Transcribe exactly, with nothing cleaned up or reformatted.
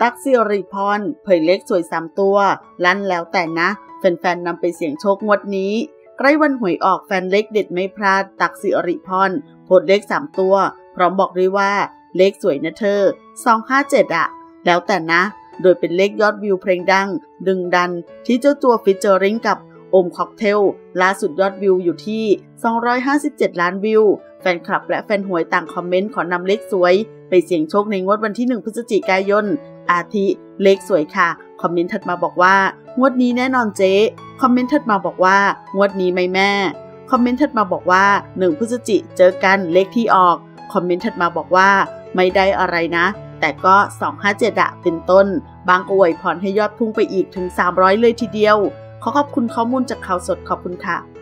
ตั๊กสิริพรเผยเลขสวยสามตัวลั่นแล้วแต่นะแฟนๆนำไปเสี่ยงโชคงวดนี้ใกล้วันหวยออกแฟนเลขเด็ดไม่พลาดตั๊กสิริพรโพสต์เลขสามตัวพร้อมบอกด้วยว่าเลขสวยนะเธอสองห้าเจ็ดอะแล้วแต่นะโดยเป็นเลขยอดวิวเพลงดังดึงดันที่เจ้าตัวฟิชเจอริงกับโอมค็อกเทลล่าสุดยอดวิวอยู่ที่สองร้อยห้าสิบเจ็ดล้านวิวแฟนคลับและแฟนหวยต่างคอมเมนต์ขอนำเลขสวยไปเสี่ยงโชคในงวดวันที่หนึ่งพฤศจิกายนอาทิเลขสวยค่ะคอมเมนต์ถัดมาบอกว่างวดนี้แน่นอนเจ๊คอมเมนต์ถัดมาบอกว่างวดนี้ไหมแม่คอมเมนต์ถัดมาบอกว่าหนึ่งพฤศจิเจอกันเลขที่ออกคอมเมนต์ถัดมาบอกว่าไม่ได้อะไรนะแต่ก็สองห้าเจ็ดอะเป็นต้นบางก็อวยพรให้ยอดพุ่งไปอีกถึงสามร้อยเลยทีเดียวขอขอบคุณข้อมูลจากข่าวสดขอบคุณค่ะ